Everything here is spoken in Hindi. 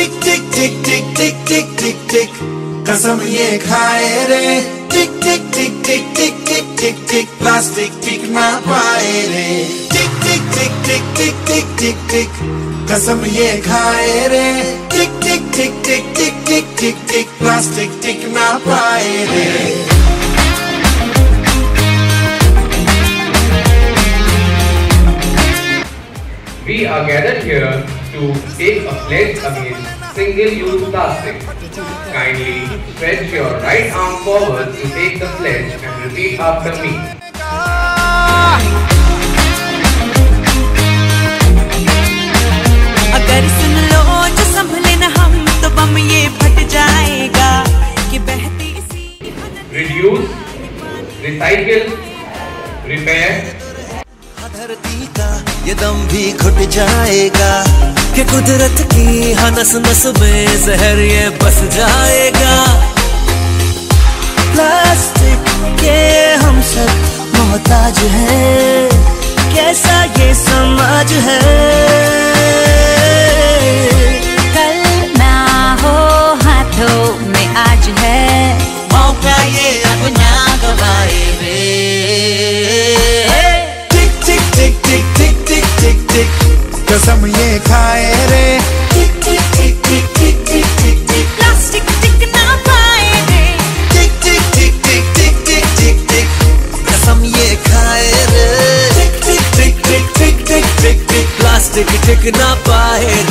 टिक टिक टिक टिक टिक टिक टिक टिक कसम ये खाए रे। टिक टिक टिक टिक टिक टिक टिक टिक प्लास्टिक टिक ना पाए रे। टिक टिक टिक टिक टिक टिक टिक टिक कसम ये खाए रे। टिक टिक टिक टिक टिक टिक टिक टिक प्लास्टिक टिक ना पाए रे। We are gathered here to take a pledge against single-use plastic. Kindly stretch your right arm forward to take the pledge and repeat after me. अगर सुन लो जो संभले न हम तो बम ये फट जाएगा कि बहती सी। Reduce, recycle, repair. धरती का ये दम भी घुट जाएगा कि कुदरत की हर नस नस में जहर ये बस जाएगा। प्लास्टिक के हम सब मोहताज हैं, कैसा ये समाज है। कल ना हो हाथों में आज है, मौका ये अब ना गवाए रे। टिक टिक टिक टिक टिक टिक टिक टिक कसम ये खाए रे। टिक टिक टिक टिक टिक टिक टिक टिक प्लास्टिक टिक ना पाए रे। टिक टिक टिक टिक टिक टिक टिक टिक कसम ये खाए रे। टिक टिक टिक टिक टिक टिक टिक टिक प्लास्टिक टिक ना पाए